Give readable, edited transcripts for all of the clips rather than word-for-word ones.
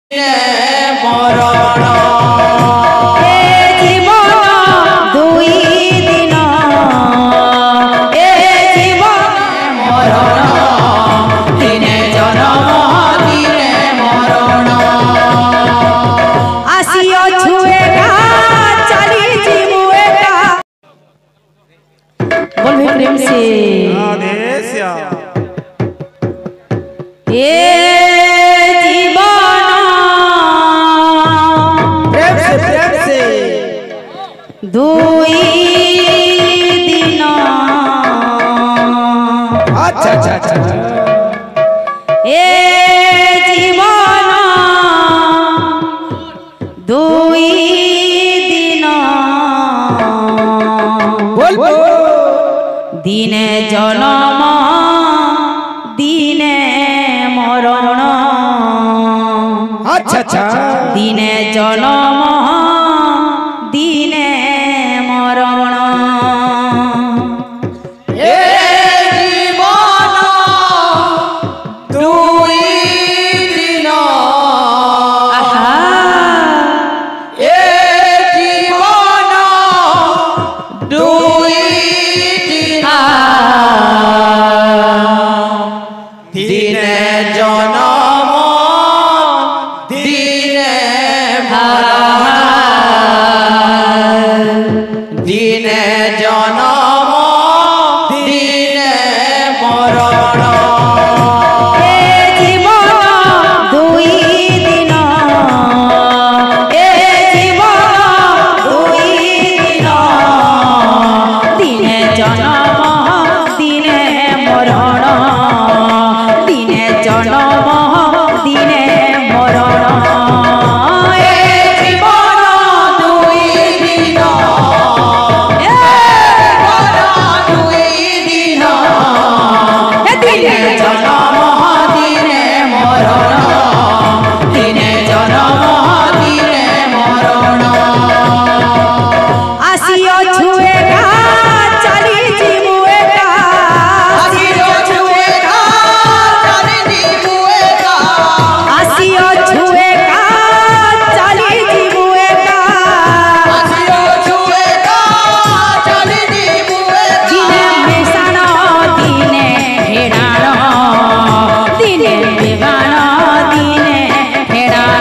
মরণ এ জীবন দুই দিন এ জীবন মরণ দিনে জন্ম দিনে মরণ আসিও ছুঁয়ে চালি জীবুয়ে बोल भी प्रेम से ए जीवन प्रेम से दुई दिन अच्छा अच्छा अच्छा ए जीवन दुई दिन बोल बोल दिने जन्म दिने मरण अच्छा अच्छा दिने जन्म दिने मरण ए जीवन दुई दिन आहा ए जीवन दुई दिन दिने जन्म दिने दिने जन्म दिने मरण ए जीवन दुई दिन ए जीवन दुई दिन दिने जन्म दिने मरण दिने जन्म दिने मरण ए जीवन दुई दिन दुई दिन दिने जन्म दिने मरण दिने जन्म दिने मरण আসিও ছুঁয়ে চালি জীবুয়ে আসিও ছুঁয়ে চালি জীবুয়ে আসিও ছুঁয়ে চালি জীবুয়ে আসিও ছুঁয়ে চালি জীবুয়ে দিনে মেশান দিনে হেড়ান দিনে বেগান দিনে হেড়ান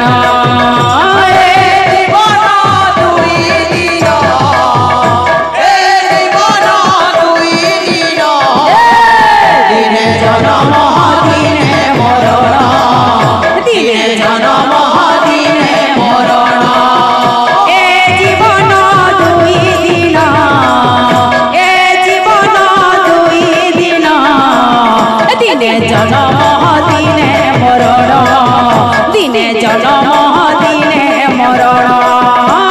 জীবন দুই দিন এ জীবন দুই দিন দিনে জন্ম দিনে মরণ দিনে জন্ম দিনে মরণ এ জীবন দুই দিন এ জীবন দুই দিন দিনে জন্ম দিনে মরণ দিনে জন্ম দিনে মরণ